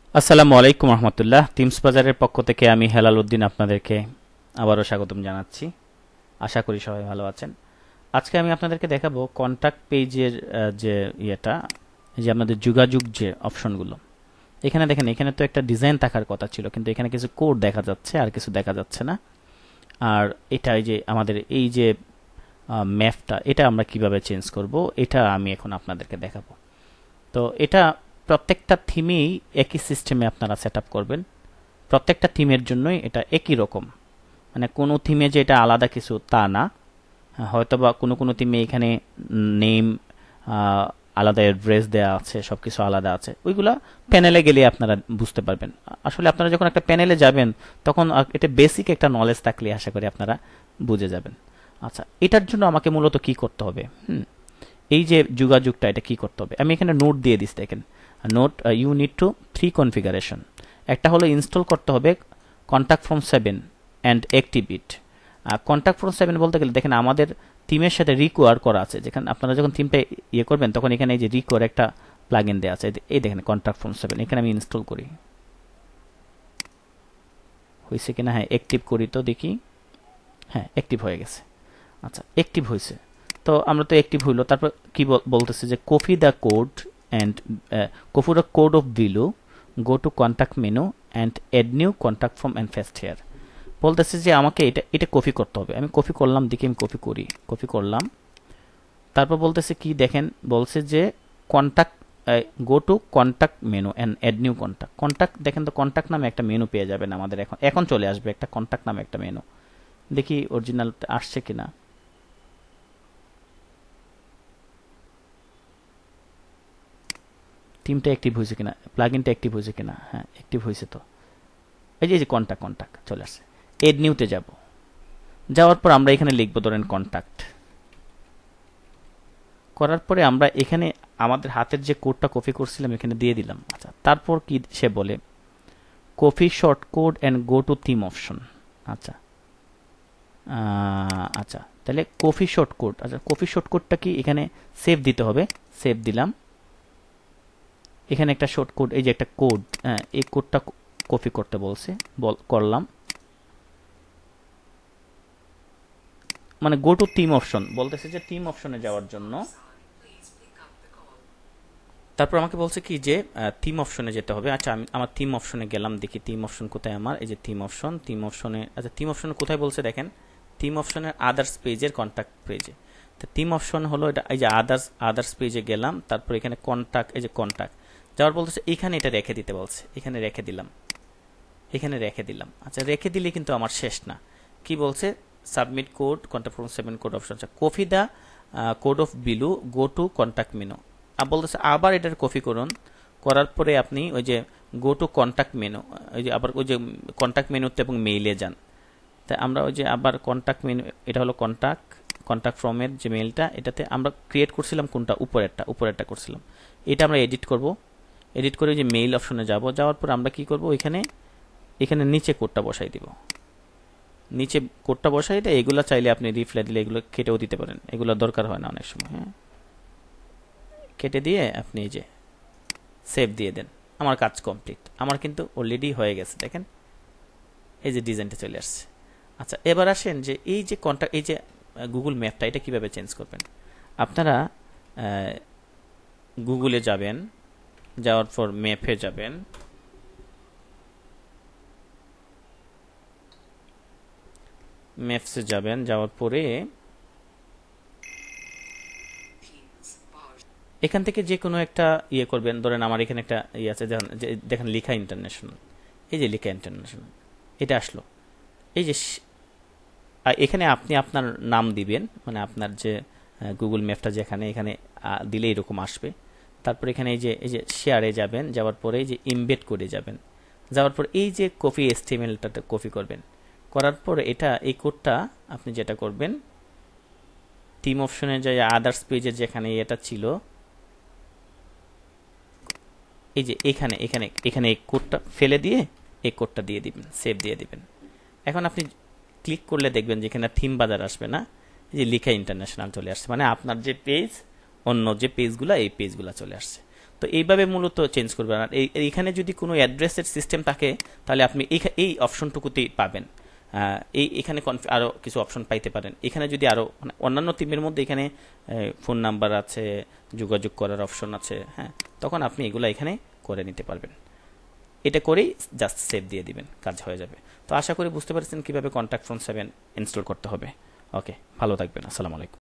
আসসালামু আলাইকুম রহমতুল্লাহ। টিমস বাজারের পক্ষ থেকে আমি হেলাল উদ্দিন আপনাদেরকে আবারও স্বাগতম জানাচ্ছি। আশা করি সবাই ভালো আছেন। আজকে আমি আপনাদেরকে দেখাবো কন্টাক্ট পেজের যে ইয়েটা, এই যে আপনাদের যোগাযোগ যে অপশনগুলো, এখানে দেখেন, এখানে তো একটা ডিজাইন থাকার কথা ছিল, কিন্তু এখানে কিছু কোড দেখা যাচ্ছে আর কিছু দেখা যাচ্ছে না। আর এটা এই যে আমাদের এই যে ম্যাপটা, এটা আমরা কিভাবে চেঞ্জ করব, এটা আমি এখন আপনাদেরকে দেখাবো। তো এটা প্রত্যেকটা থিমেই একই সিস্টেমে আপনারা সেট আপ করবেন। প্রত্যেকটা থিমের জন্যই এটা একই রকম, মানে কোনো থিমে যে এটা আলাদা কিছু তা না। হয়তো বা কোনো কোনো থিমে এখানে নেম আলাদা, অ্যাড্রেস দেওয়া আছে, সব কিছু আলাদা আছে, ওইগুলা প্যানেলে গেলে আপনারা বুঝতে পারবেন। আসলে আপনারা যখন একটা প্যানেলে যাবেন তখন এটা বেসিক একটা নলেজ থাকলে আশা করি আপনারা বুঝে যাবেন। আচ্ছা, এটার জন্য আমাকে মূলত কি করতে হবে? এই যে যোগাযোগটা, এটা কি করতে হবে? আমি এখানে নোট দিয়ে দিচ্ছি, দেখেন note you need to 3 configuration. একটা হলো ইনস্টল করতে হবে contact from 7 and active it. Contact from 7 বলতে গেলে দেখেন আমাদের থিমের সাথে রিকোয়ার করা আছে। যেখানে আপনারা যখন থিমটা ইয়ে করবেন তখন এখানে এই যে রিকোয়ার একটা প্লাগ ইন দেওয়া আছে, এই দেখেন কন্ট্যাক্ট ফ্রম 7। এখানে আমি ইনস্টল করি, হয়েছে কিনা। হ্যাঁ, অ্যাক্টিভ করি তো দেখি। হ্যাঁ, অ্যাক্টিভ হয়ে গেছে। আচ্ছা, অ্যাক্টিভ হয়েছে। তো আমরা তো অ্যাক্টিভ হইলো, তারপর কি বলতেছে যে copy the code and copy the code of below, go to contact menu and add new contact from and paste here. বলতেছে যে আমাকে এটা এটা কপি করতে হবে। আমি কপি করলাম, দেখি আমি কপি করি, কপি করলাম। তারপর বলতেছে কি দেখেন, বলছে যে contact, go to contact menu and add new contact. Contact দেখেন তো, কন্ট্যাক্ট নামে একটা মেনু পেয়ে যাবেন আমাদের। এখন এখন চলে আসবে একটা কন্ট্যাক্ট নামে একটা মেনু। দেখি অরিজিনাল আসছে কিনা। টিমটা অ্যাক্টিভ হয়েছে কিনা, প্লাগইনটা অ্যাক্টিভ হয়েছে কিনা। হ্যাঁ, অ্যাক্টিভ হয়েছে। তো এই যে কন্ট্যাক্ট কন্ট্যাক্ট চলে আসছে। এড নিউতে যাব, যাওয়ার পর আমরা এখানে লিখবো ধরেন কন্ট্যাক্ট। করার পরে আমরা এখানে আমাদের হাতের যে কোডটা কপি করছিলাম এখানে দিয়ে দিলাম। আচ্ছা, তারপর কি সে বলে, copy short code and go to theme option. আচ্ছা, আচ্ছা তাহলে কপি শর্ট কোড। আচ্ছা, কপি শর্ট কোডটা কি এখানে সেভ দিতে হবে। সেভ দিলাম। এখানে একটা শর্ট কোড, এই যে একটা কোড, এই কোডটা কপি করতে বলছে, করলাম। মানে গো টু থিম অপশন বলতেছে যে থিম অপশনে যাওয়ার জন্য। তারপর আমাকে বলছে কি যে থিম অপশনে যেতে হবে। আচ্ছা, আমি আমার থিম অপশনে গেলাম, দেখি থিম অপশন কোথায় আমার। এই যে থিম অপশন, থিম অপশনে। আচ্ছা, থিম অপশনে কোথায় বলছে দেখেন, থিম অপশনের আদার্স পেজের কন্ট্যাক্ট পেজে। তো থিম অপশন হলো এটা, এই যে আদার্স পেজে গেলাম। তারপর এখানে কন্ট্যাক্ট, এই যে কন্ট্যাক্ট যাওয়ার বলতেছে এখানে এটা রেখে দিতে বলছে। এখানে রেখে দিলাম, এখানে রেখে দিলাম। আচ্ছা, রেখে দিলে কিন্তু আমার শেষ না। কি বলছে, submit code contact from 7 code option. আচ্ছা, copy the code of below, go to contact menu. বলতেছে আবার এটার কপি করুন। করার পরে আপনি ওই যে গো টু কন্ট্যাক্ট মেনু, ওই যে আবার ওই যে কন্ট্যাক্ট মেনুতে এবং মেইলে যান। তাই আমরা ওই যে আবার কন্ট্যাক্ট মেনু, এটা হলো কন্ট্যাক্ট ফ্রমের যে মেইলটা, এটাতে আমরা ক্রিয়েট করছিলাম কোনটা, উপরেরটা করছিলাম। এটা আমরা এডিট করব। এডিট করে যে মেইল অপশনে যাব, যাওয়ার পর আমরা কি করব, এখানে নিচে কোডটা বসাই দিব। নিচে কোডটা বসাই দেয়। এগুলো চাইলে আপনি রিপ্লাই দিলে এগুলো কেটেও দিতে পারেন, এগুলো দরকার হয় না অনেক সময়। হ্যাঁ, কেটে দিয়ে আপনি এই যে সেভ দিয়ে দেন। আমার কাজ কমপ্লিট, আমার কিন্তু অলরেডি হয়ে গেছে। দেখেন এই যে ডিজাইনটা চলে আসছে। আচ্ছা, এবার আসেন যে এই যে কন্ট্যাক্ট, এই যে গুগল ম্যাপটা, এটা কিভাবে চেঞ্জ করবেন। আপনারা গুগলে যাবেন, যাওয়ার পর ম্যাপে যাবেন। ম্যাপসে যাবেন, যাওয়ার পরে এখান থেকে যে কোনো একটা ইয়ে করবেন। ধরেন আমার এখানে একটা ইয়ে আছে, দেখেন লেখা ইন্টারন্যাশনাল। এই যে লেখা ইন্টারন্যাশনাল, এটা আসলো। এই যে এখানে আপনি আপনার নাম দিবেন, মানে আপনার যে গুগল ম্যাপটা যেখানে, এখানে দিলে এরকম আসবে। তারপর এখানে এই যে শেয়ারে যাবেন, যাওয়ার পরে এই যে ইমবেড করে যাবেন। যাওয়ার পর এই যে কপি HTML-টাতে কপি করবেন। করার পর এই কোডটা আপনি যেটা করবেন, থিম অপশনে যে আদার্স পেজের যেখানে এটা ছিল, এই যে এখানে এখানে এখানে এই কোডটা ফেলে দিয়ে এই কোডটা দিয়ে দিবেন, সেভ দিয়ে দিবেন। এখন আপনি ক্লিক করলে দেখবেন যেখানে থিম বাজার আসবে না, এই যে লেখা ইন্টারন্যাশনাল চলে আসছে। মানে আপনার যে পেজ, অন্য যে পেজগুলো, এই পেজগুলো চলে আসছে। তো এইভাবে মূলত চেঞ্জ করবেন। আর এইখানে যদি কোনো অ্যাড্রেসের সিস্টেম থাকে তাহলে আপনি এই অপশনটুকুতেই পাবেন। এখানে আরও কিছু অপশন পাইতে পারেন। এখানে যদি আরও মানে অন্যান্য থিমের মধ্যে এখানে ফোন নাম্বার আছে, যোগাযোগ করার অপশন আছে, হ্যাঁ, তখন আপনি এগুলো এখানে করে নিতে পারবেন। এটা করেই জাস্ট সেভ দিয়ে দিবেন, কাজ হয়ে যাবে। তো আশা করি বুঝতে পারছেন কিভাবে কন্ট্যাক্ট ফ্রম 7 ইনস্টল করতে হবে। ওকে, ভালো থাকবেন। আসসালামু আলাইকুম।